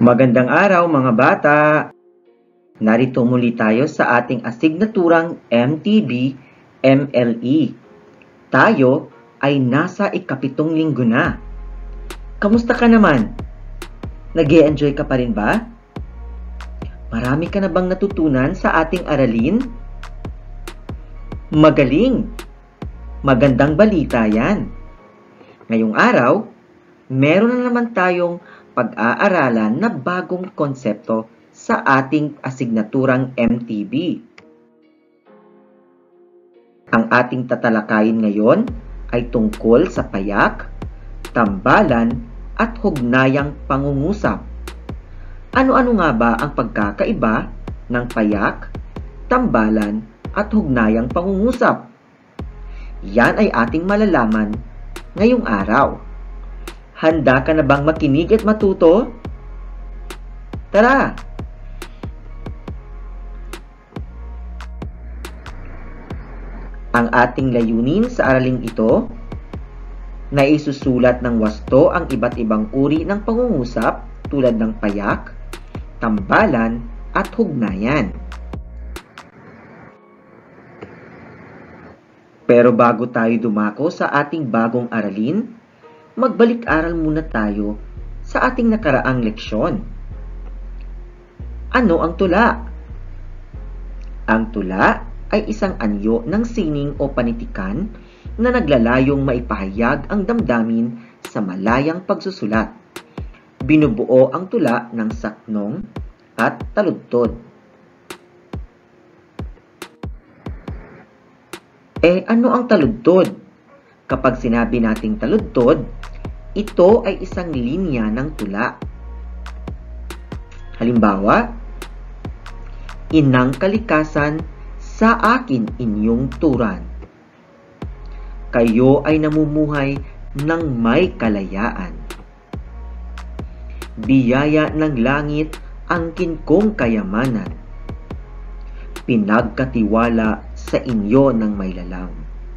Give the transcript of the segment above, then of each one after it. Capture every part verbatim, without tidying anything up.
Magandang araw mga bata! Narito muli tayo sa ating asignaturang M T B M L E. Tayo ay nasa ikapitong linggo na. Kamusta ka naman? Nag-e-enjoy ka pa rin ba? Marami ka na bang natutunan sa ating aralin? Magaling! Magandang balita yan. Ngayong araw, meron na naman tayong pag-aaralan na bagong konsepto sa ating asignaturang M T B. Ang ating tatalakayin ngayon ay tungkol sa payak, tambalan, at hugnayang pangungusap. Ano-ano nga ba ang pagkakaiba ng payak, tambalan, at hugnayang pangungusap? Yan ay ating malalaman ngayong araw. Handa ka na bang makinig at matuto? Tara! Ang ating layunin sa araling ito, na isusulat ng wasto ang iba't ibang uri ng pangungusap tulad ng payak, tambalan, at hugnayan. Pero bago tayo dumako sa ating bagong aralin, magbalik-aral muna tayo sa ating nakaraang leksyon. Ano ang tula? Ang tula ay isang anyo ng sining o panitikan na naglalayong maipahayag ang damdamin sa malayang pagsusulat. Binubuo ang tula ng saknong at taludtod. Eh, ano ang taludtod? Kapag sinabi nating taludtod, ito ay isang linya ng tula. Halimbawa, inang kalikasan, sa akin inyong turan. Kayo ay namumuhay ng may kalayaan. Biyaya ng langit ang kinkong kayamanan. Pinagkatiwala sa inyo ng may lalang.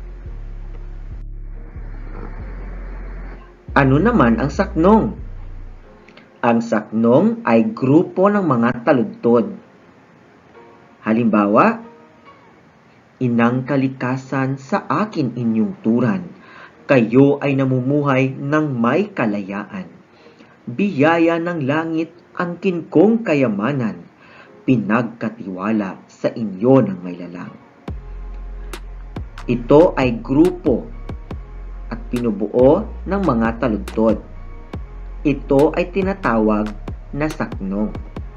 Ano naman ang saknong? Ang saknong ay grupo ng mga taludtod. Halimbawa, inang kalikasan, sa akin inyong turan. Kayo ay namumuhay ng may kalayaan. Biyaya ng langit ang kinkong kayamanan. Pinagkatiwala sa inyo ng may lalang. Ito ay grupo at pinubuo ng mga taludtod. Ito ay tinatawag na saknong.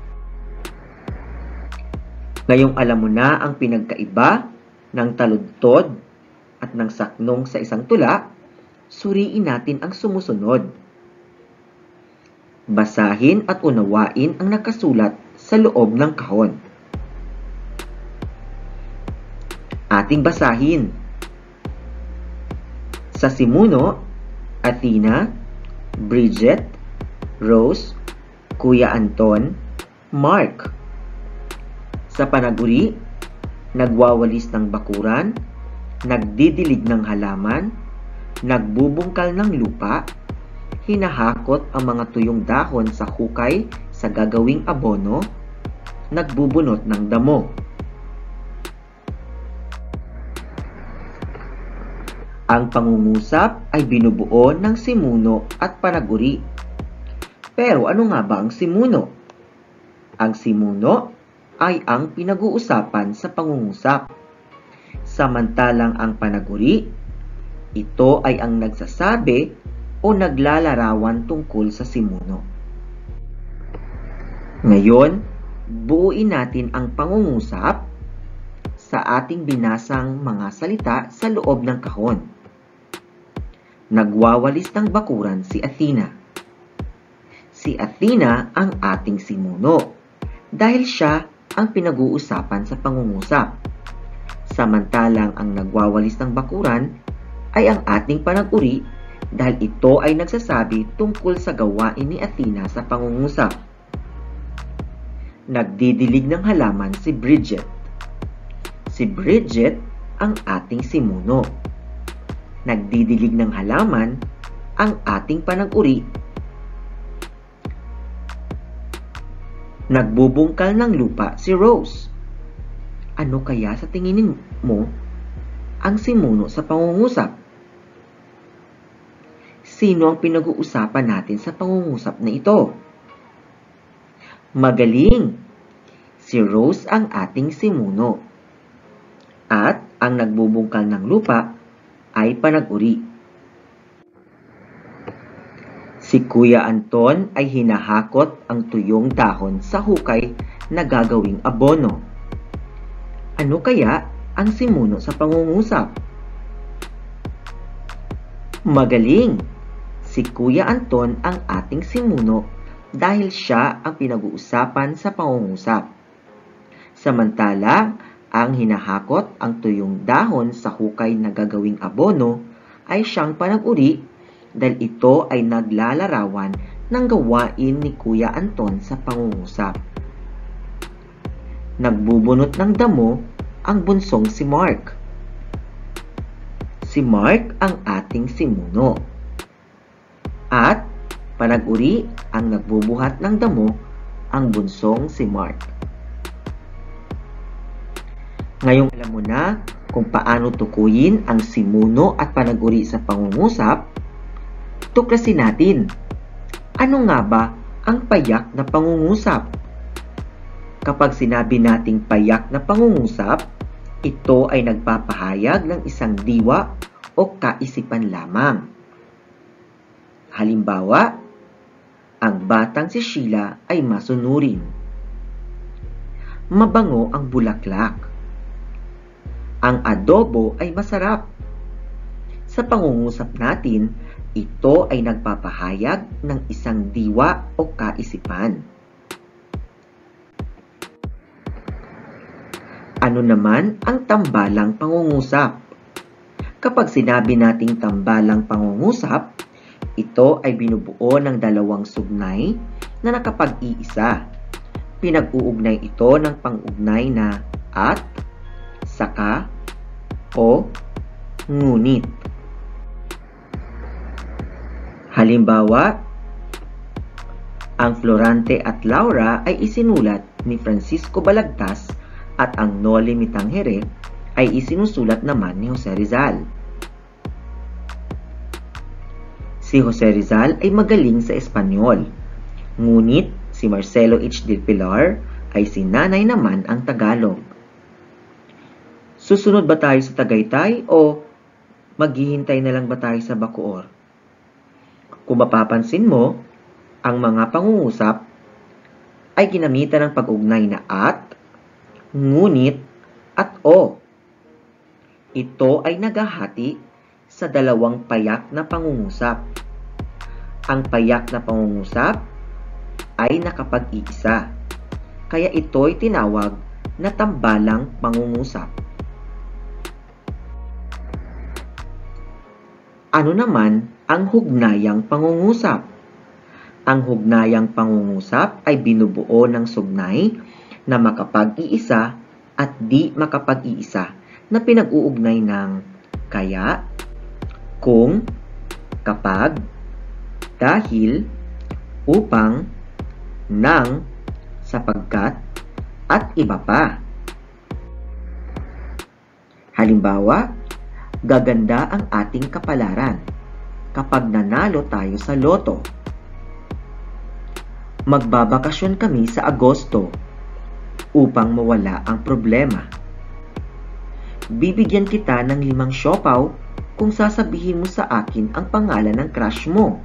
Ngayong alam mo na ang pinagkaiba ng taludtod at ng saknong sa isang tula, suriin natin ang sumusunod. Basahin at unawain ang nakasulat sa loob ng kahon. Ating basahin. Sa simuno, Athena, Bridget, Rose, Kuya Anton, Mark. Sa panaguri, nagwawalis ng bakuran, nagdidilig ng halaman, nagbubungkal ng lupa, hinahakot ang mga tuyong dahon sa hukay sa gagawing abono, nagbubunot ng damo. Ang pangungusap ay binubuo ng simuno at panaguri. Pero ano nga ba ang simuno? Ang simuno ay ang pinag-uusapan sa pangungusap. Samantalang ang panaguri, ito ay ang nagsasabi o naglalarawan tungkol sa simuno. Ngayon, buuin natin ang pangungusap sa ating binasang mga salita sa loob ng kahon. Nagwawalis ng bakuran si Athena. Si Athena ang ating simuno dahil siya ang pinag-uusapan sa pangungusap. Samantalang ang nagwawalis ng bakuran ay ang ating panaguri dahil ito ay nagsasabi tungkol sa gawain ni Athena sa pangungusap. Nagdidilig ng halaman si Bridget. Si Bridget ang ating simuno. Nagdidilig ng halaman ang ating panag-uri. Nagbubungkal ng lupa si Rose. Ano kaya sa tingin mo ang simuno sa pangungusap? Sino ang pinag-uusapan natin sa pangungusap na ito? Magaling! Si Rose ang ating simuno. At ang nagbubungkal ng lupa ay panag-uri. Si Kuya Anton ay hinahakot ang tuyong dahon sa hukay na gagawing abono. Ano kaya ang simuno sa pangungusap? Magaling! Si Kuya Anton ang ating simuno dahil siya ang pinag-uusapan sa pangungusap. Samantala, ang hinahakot ang tuyong dahon sa hukay na gagawing abono ay siyang panag-uri dahil ito ay naglalarawan ng gawain ni Kuya Anton sa pangungusap. Nagbubunot ng damo ang bunsong si Mark. Si Mark ang ating simuno. At panag-uri ang nagbubuhat ng damo ang bunsong si Mark. Ngayong alam mo na kung paano tukuyin ang simuno at panag-uri sa pangungusap, tuklasin natin. Ano nga ba ang payak na pangungusap? Kapag sinabi nating payak na pangungusap, ito ay nagpapahayag ng isang diwa o kaisipan lamang. Halimbawa, ang batang si Sheila ay masunurin. Mabango ang bulaklak. Ang adobo ay masarap. Sa pangungusap natin, ito ay nagpapahayag ng isang diwa o kaisipan. Ano naman ang tambalang pangungusap? Kapag sinabi nating tambalang pangungusap, ito ay binubuo ng dalawang sugnay na nakapag-iisa. Pinag-uugnay ito ng pang-ugnay na at, saka, o, ngunit. Halimbawa, ang Florante at Laura ay isinulat ni Francisco Balagtas at ang Noli Me Tangere ay isinusulat naman ni Jose Rizal. Si Jose Rizal ay magaling sa Espanyol, ngunit si Marcelo H. del Pilar ay sinanay naman ang Tagalog. Susunod ba tayo sa Tagaytay o maghihintay na lang ba tayo sa Bacoor? Kung mapapansin mo, ang mga pangungusap ay ginamitan ng pag-ugnay na at, ngunit, at o. Ito ay naghahati sa dalawang payak na pangungusap. Ang payak na pangungusap ay nakapag-iisa, kaya ito ay tinawag na tambalang pangungusap. Ano naman ang hugnayang pangungusap? Ang hugnayang pangungusap ay binubuo ng sugnay na makapag-iisa at di makapag-iisa na pinag-uugnay ng kaya, kung, kapag, dahil, upang, nang, sapagkat, at iba pa. Halimbawa, gaganda ang ating kapalaran kapag nanalo tayo sa loto. Magbabakasyon kami sa Agosto upang mawala ang problema. Bibigyan kita ng limang siopaw kung sasabihin mo sa akin ang pangalan ng crush mo.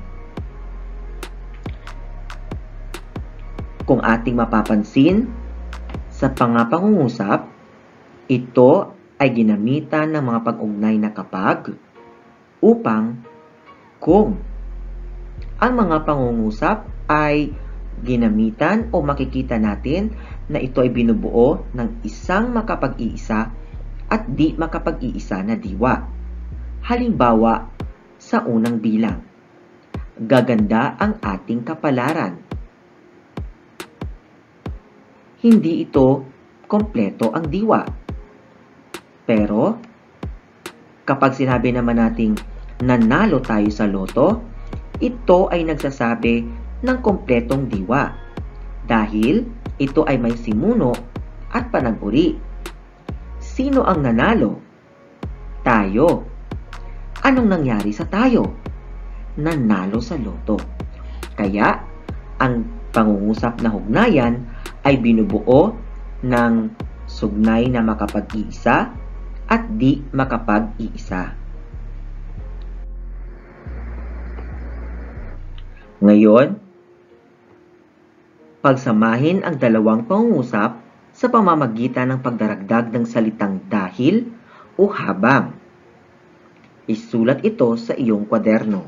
Kung ating mapapansin, sa pangapangungusap, ito ay ginamitan ng mga pag-ugnay na kapag, upang, kung. Ang mga pangungusap ay ginamitan o makikita natin na ito ay binubuo ng isang makapag-iisa at di makapag-iisa na diwa. Halimbawa, sa unang bilang, gaganda ang ating kapalaran. Hindi ito kompleto ang diwa. Pero, kapag sinabi naman nating nanalo tayo sa loto, ito ay nagsasabi ng kompletong diwa. dahil ito ay may simuno at panag-uri. Sino ang nanalo? Tayo. Anong nangyari sa tayo? Nanalo sa loto. Kaya, ang pangungusap na hugnayan ay binubuo ng sugnay na makapag-iisa at di makapag-iisa. Ngayon, pagsamahin ang dalawang pangungusap sa pamamagitan ng pagdaragdag ng salitang dahil o habang. Isulat ito sa iyong kwaderno.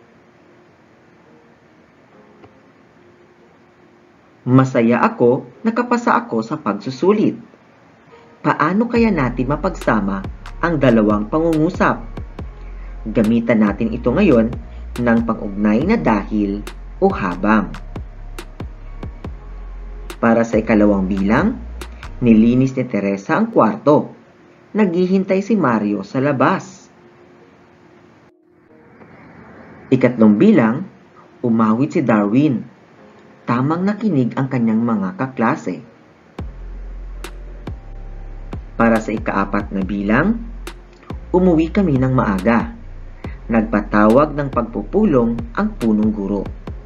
Masaya ako, nakapasa ako sa pagsusulit. Paano kaya natin mapagsama ang dalawang pangungusap? Gamitan natin ito ngayon ng pang-ugnay na dahil o habang. Para sa ikalawang bilang, nilinis ni Teresa ang kwarto. Naghihintay si Mario sa labas. Ikatlong bilang, umawit si Darwin. Tamang nakinig ang kanyang mga kaklase. Para sa ikaapat na bilang, umuwi kami ng maaga. Nagpatawag ng pagpupulong ang punong guro.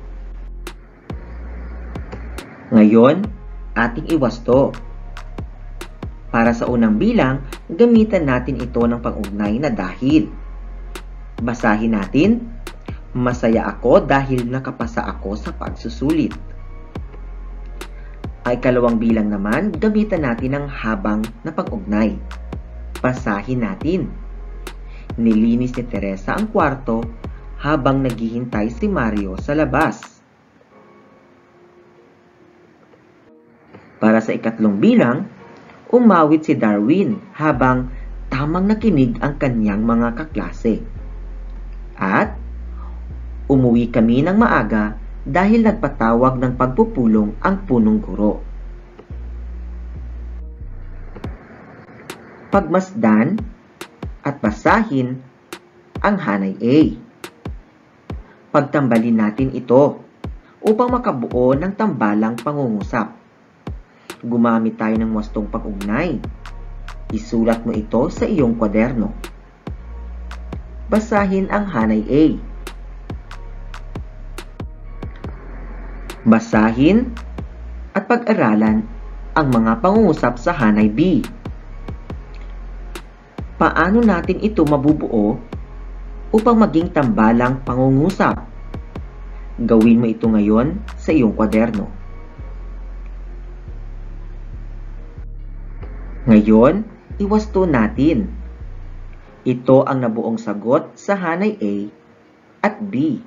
Ngayon, ating iwasto. Para sa unang bilang, gamitan natin ito ng pang-ugnay na dahil. Basahin natin. Masaya ako dahil nakapasa ako sa pagsusulit. Ay ikalawang bilang naman, gamitan natin ang habang na pang-ugnay. Basahin natin. Nilinis ni Teresa ang kwarto habang naghihintay si Mario sa labas. Para sa ikatlong bilang, umawit si Darwin habang tamang nakinig ang kanyang mga kaklase. At umuwi kami ng maaga dahil nagpatawag ng pagpupulong ang punong guro. Pagmasdan at basahin ang hanay A. Pagtambalin natin ito upang makabuo ng tambalang pangungusap. Gumamit tayo ng wastong pag-ugnay. Isulat mo ito sa iyong kwaderno. Basahin ang hanay A. Basahin at pag-aralan ang mga pangungusap sa hanay B. Paano natin ito mabubuo upang maging tambalang pangungusap? Gawin mo ito ngayon sa iyong kwaderno. Ngayon, iwasto natin. Ito ang nabuong sagot sa hanay A at B.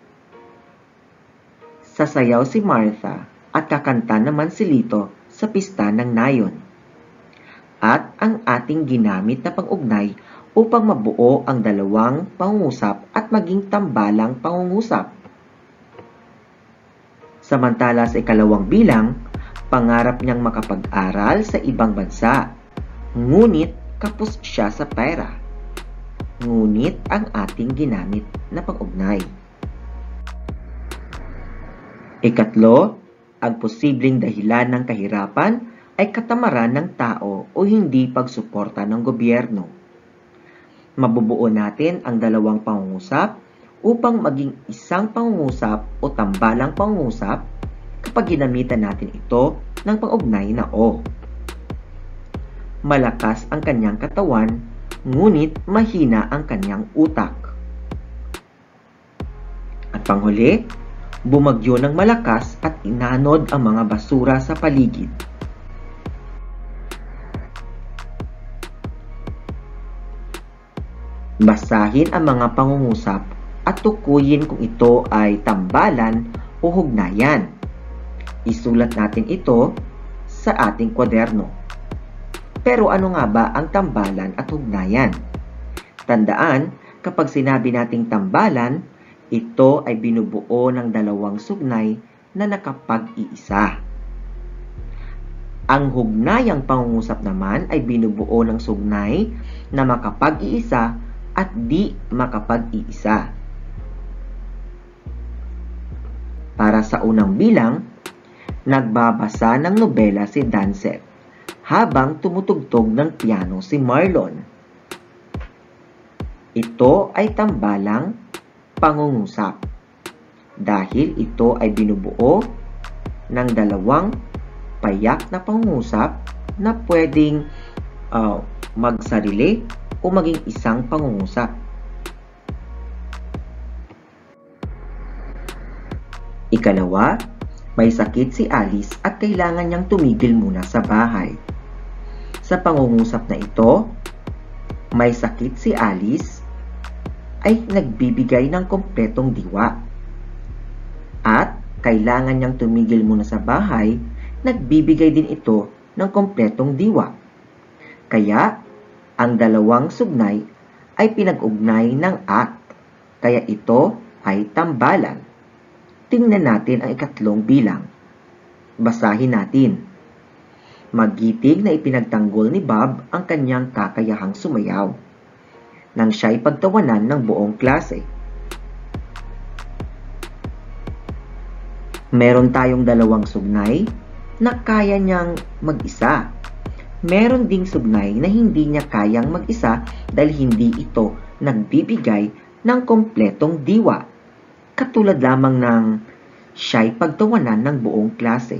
Sasayaw si Martha at kakanta naman si Lito sa pista ng nayon. At ang ating ginamit na pang-ugnay upang mabuo ang dalawang pangungusap at maging tambalang pangungusap. Samantala sa ikalawang bilang, pangarap niyang makapag-aral sa ibang bansa. Ngunit kapos siya sa pera. Ngunit ang ating ginamit na pang-ugnay. Ikatlo, ang posibleng dahilan ng kahirapan ay katamaran ng tao o hindi pagsuporta ng gobyerno. Mabubuo natin ang dalawang pangungusap upang maging isang pangungusap o tambalang pangungusap kapag ginamitan natin ito ng pang-ugnay na O. Malakas ang kanyang katawan, ngunit mahina ang kanyang utak. At panghuli, bumagyo ng malakas at inanod ang mga basura sa paligid. Basahin ang mga pangungusap at tukuyin kung ito ay tambalan o hugnayan. Isulat natin ito sa ating kwaderno. Pero ano nga ba ang tambalan at hugnayan? Tandaan, kapag sinabi nating tambalan, ito ay binubuo ng dalawang sugnay na nakapag-iisa. Ang hugnayang pangungusap naman ay binubuo ng sugnay na makapag-iisa at di makapag-iisa. Para sa unang bilang, Nagbabasa ng nobela si Dancet habang tumutugtog ng piano si Marlon. Ito ay tambalang pangungusap dahil ito ay binubuo ng dalawang payak na pangungusap na pwedeng uh, magsarili o maging isang pangungusap. Ikalawa, may sakit si Alice at kailangan niyang tumigil muna sa bahay. Sa pangungusap na ito, may sakit si Alice ay nagbibigay ng kompletong diwa. At kailangan niyang tumigil muna sa bahay, nagbibigay din ito ng kompletong diwa. Kaya, ang dalawang sugnay ay pinag-ugnay ng at, kaya ito ay tambalan. Tingnan natin ang ikatlong bilang. Basahin natin. Magiting na ipinagtanggol ni Bob ang kanyang kakayahang sumayaw nang siya'y pagtawanan ng buong klase. Meron tayong dalawang sugnay na kaya niyang mag-isa. Meron ding sugnay na hindi niya kayang mag-isa dahil hindi ito nagbibigay ng kompletong diwa. Katulad lamang ng siya'y pagtawanan ng buong klase.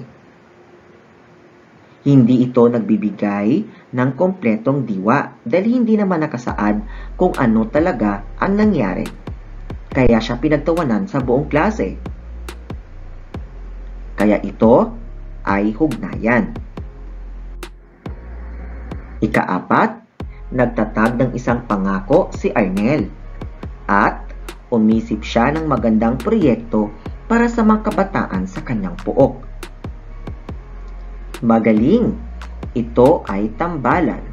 Hindi ito nagbibigay ng kompletong diwa dahil hindi naman nakasaad kung ano talaga ang nangyari. Kaya siya pinagtawanan sa buong klase. Kaya ito ay hugnayan. Ikaapat, nagtatag ng isang pangako si Arnel at umisip siya ng magandang proyekto para sa mga kabataan sa kanyang pook. Magaling! Ito ay tambalan.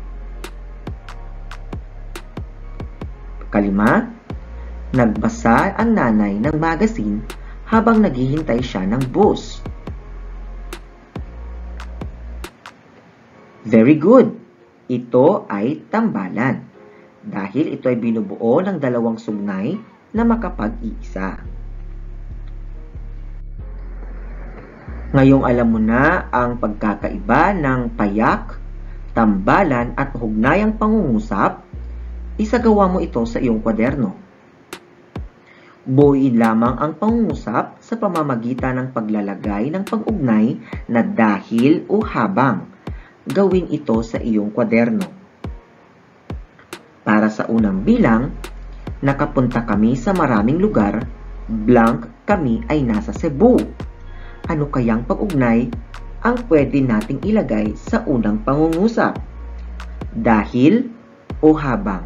Kalima, nagbasa ang nanay ng magazine habang naghihintay siya ng bus. Very good! Ito ay tambalan dahil ito ay binubuo ng dalawang sugnay na makapag-iisa. Ngayong alam mo na ang pagkakaiba ng payak, tambalan at hugnayang pangungusap, isagawa mo ito sa iyong kwaderno. Buuin lamang ang pangungusap sa pamamagitan ng paglalagay ng pag-ugnay na dahil o habang. Gawin ito sa iyong kwaderno. Para sa unang bilang, nakapunta kami sa maraming lugar, blank kami ay nasa Cebu. Ano kayang pag-ugnay ang pwede nating ilagay sa unang pangungusap? Dahil o habang?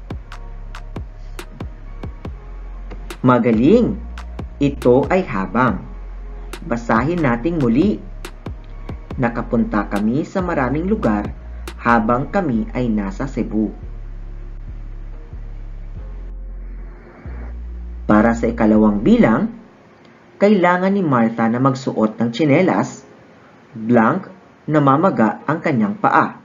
Magaling! Ito ay habang. Basahin nating muli. Nakapunta kami sa maraming lugar habang kami ay nasa Cebu. Para sa ikalawang bilang, kailangan ni Martha na magsuot ng tsinelas, blank, namamaga ang kanyang paa.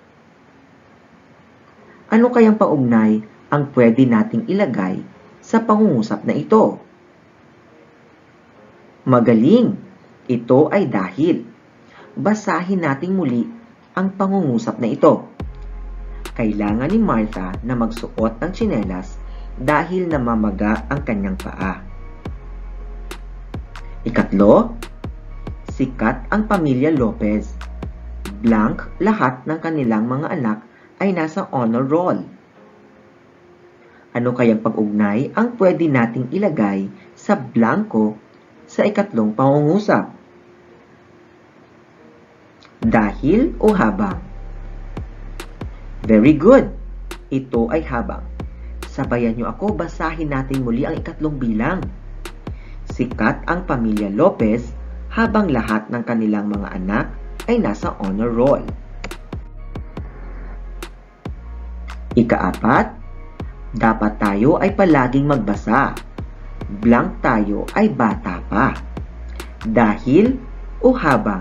Ano kayang paugnay ang pwede nating ilagay sa pangungusap na ito? Magaling! Ito ay dahil. Basahin nating muli ang pangungusap na ito. Kailangan ni Martha na magsuot ng tsinelas dahil namamaga ang kanyang paa. Ikatlo, sikat ang pamilya Lopez. Blank, lahat ng kanilang mga anak ay nasa honor roll. Ano kayang pag-ugnay ang pwede nating ilagay sa blanko sa ikatlong pangungusap? Dahil o habang? Very good! Ito ay habang. Sabayan niyo ako, basahin natin muli ang ikatlong bilang. Sikat ang pamilya Lopez habang lahat ng kanilang mga anak ay nasa honor roll. Ikaapat, dapat tayo ay palaging magbasa. Blank tayo ay bata pa. Dahil o habang?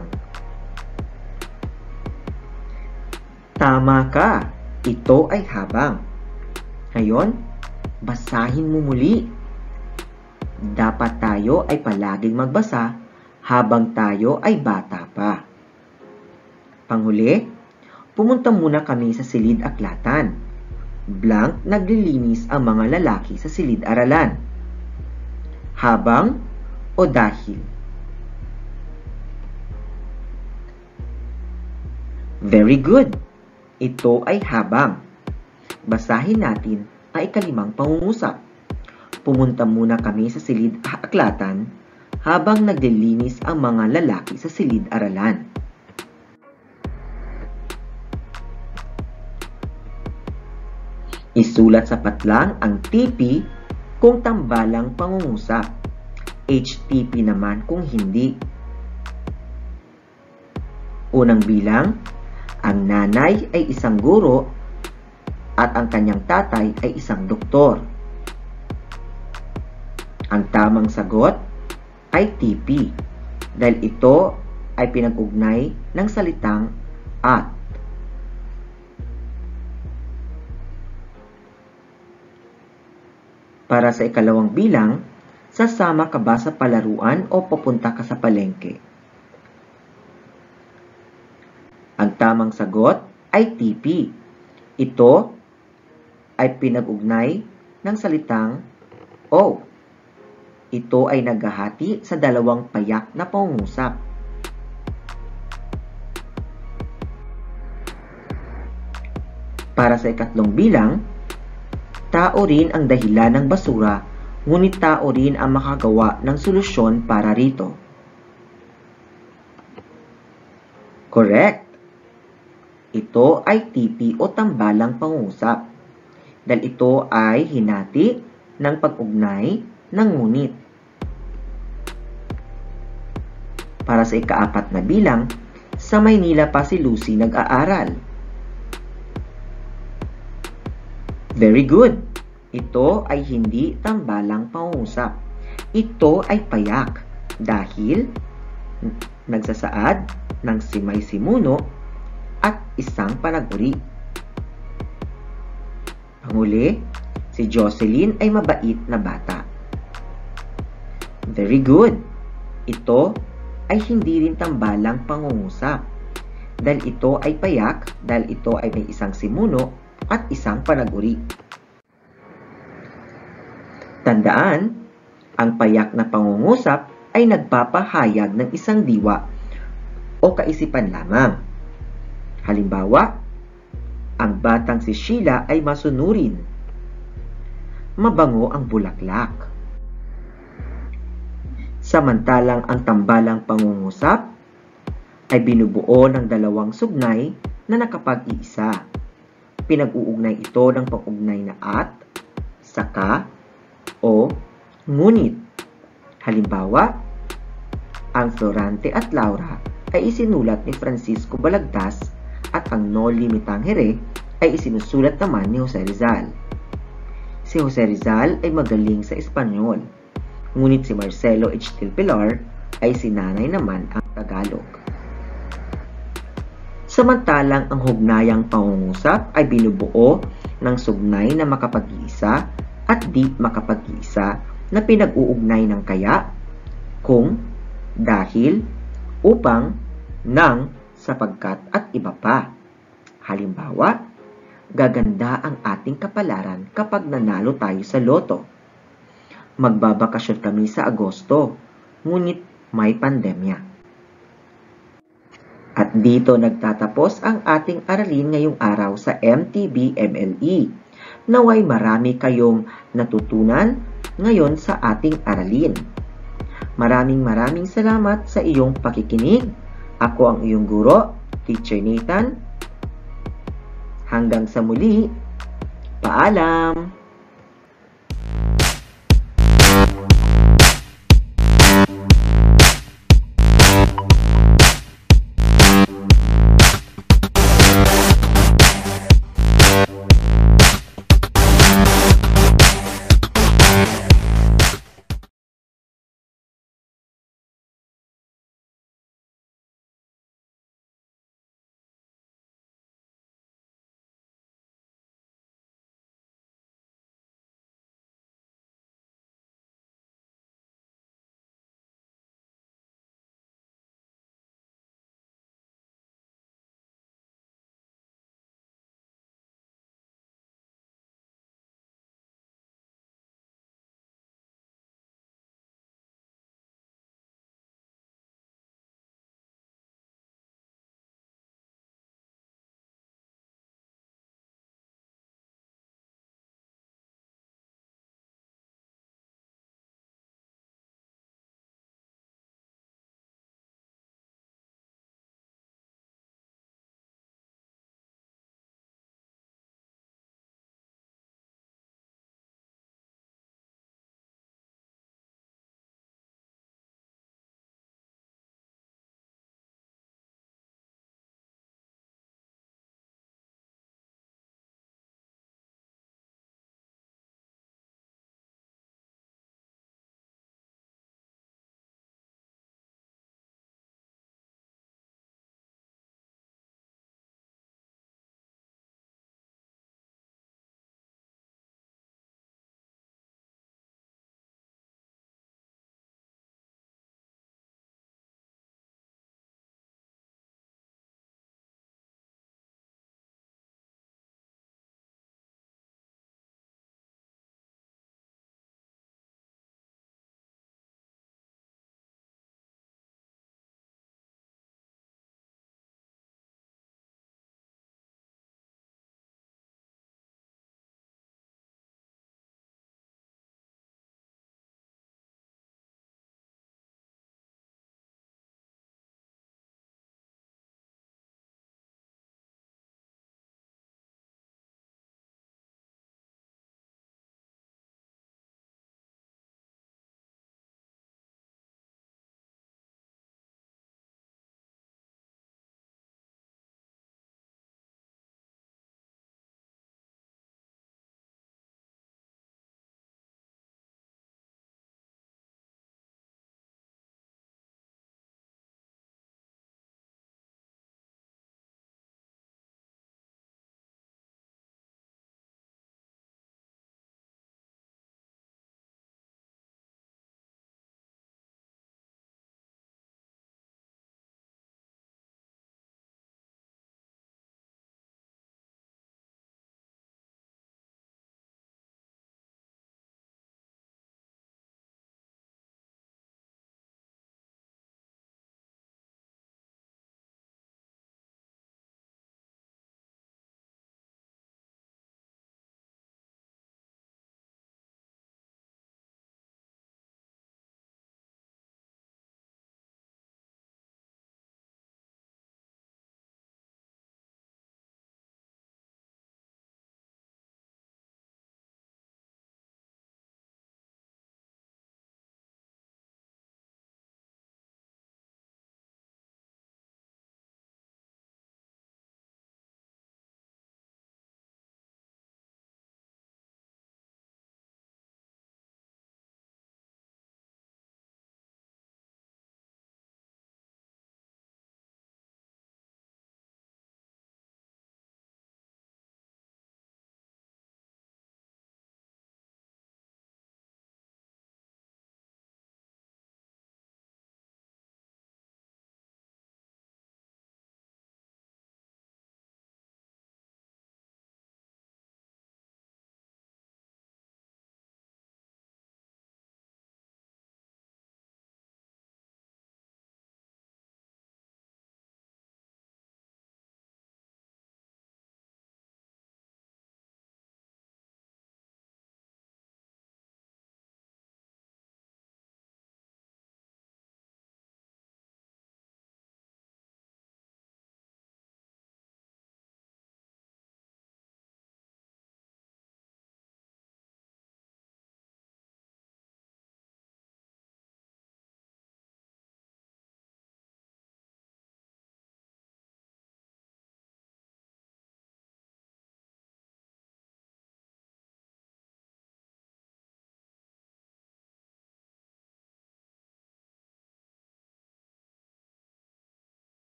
Tama ka, ito ay habang. Ngayon, basahin mo muli. Dapat tayo ay palaging magbasa habang tayo ay bata pa. Panghuli, pumunta muna kami sa silid-aklatan. Blank naglilinis ang mga lalaki sa silid-aralan. Habang o dahil? Very good. Ito ay habang. Basahin natin ang ikalimang pangungusap. Pumunta muna kami sa silid-aklatan habang naglilinis ang mga lalaki sa silid-aralan. Isulat sa patlang ang T P kung tambalang pangungusap. H T P naman kung hindi. Unang bilang, ang nanay ay isang guro at ang kanyang tatay ay isang doktor. Ang tamang sagot ay T P dahil ito ay pinag-ugnay ng salitang at. Para sa ikalawang bilang, sasama ka ba sa palaruan o pupunta ka sa palengke? Ang tamang sagot ay T P. Ito ay pinag-ugnay ng salitang O. Ito ay naghahati sa dalawang payak na pangungusap. Para sa ikatlong bilang, tao rin ang dahilan ng basura, ngunit tao rin ang makagawa ng solusyon para rito. Correct! Ito ay T P o tambalang pangungusap dahil ito ay hinati ng pag-ugnay ng ngunit. Para sa ikaapat na bilang, sa Maynila pa si Lucy nag-aaral. Very good! Ito ay hindi tambalang pangungusap. Ito ay payak dahil nagsasaad ng simay-simuno at isang panaguri. Panghuli, si Jocelyn ay mabait na bata. Very good! Ito ay hindi rin tambalang pangungusap dahil ito ay payak dahil ito ay may isang simuno at isang panaguri. Tandaan, ang payak na pangungusap ay nagpapahayag ng isang diwa o kaisipan lamang. Halimbawa, ang batang si Sheila ay masunurin. Mabango ang bulaklak. Samantalang ang tambalang pangungusap ay binubuo ng dalawang sugnay na nakapag-iisa. Pinag-uugnay ito ng pag-ugnay na at, saka, o ngunit. Halimbawa, ang Florante at Laura ay isinulat ni Francisco Balagtas at ang Noli Me Tangere ay isinusulat naman ni Jose Rizal. Si Jose Rizal ay magaling sa Espanyol, ngunit si Marcelo H. Pilar ay sinanay naman ang Tagalog. Samantalang ang hugnayang pangungusap ay binubuo ng sugnay na makapag-iisa at di makapag-iisa na pinag-uugnay ng kaya, kung, dahil, upang, ng, sapagkat at iba pa. Halimbawa, gaganda ang ating kapalaran kapag nanalo tayo sa loto. Magbabakasyon kami sa Agosto, ngunit may pandemya. At dito nagtatapos ang ating aralin ngayong araw sa M T B M L E. Naway marami kayong natutunan ngayon sa ating aralin. Maraming maraming salamat sa iyong pakikinig. Ako ang iyong guro, Teacher Nathan. Hanggang sa muli, paalam!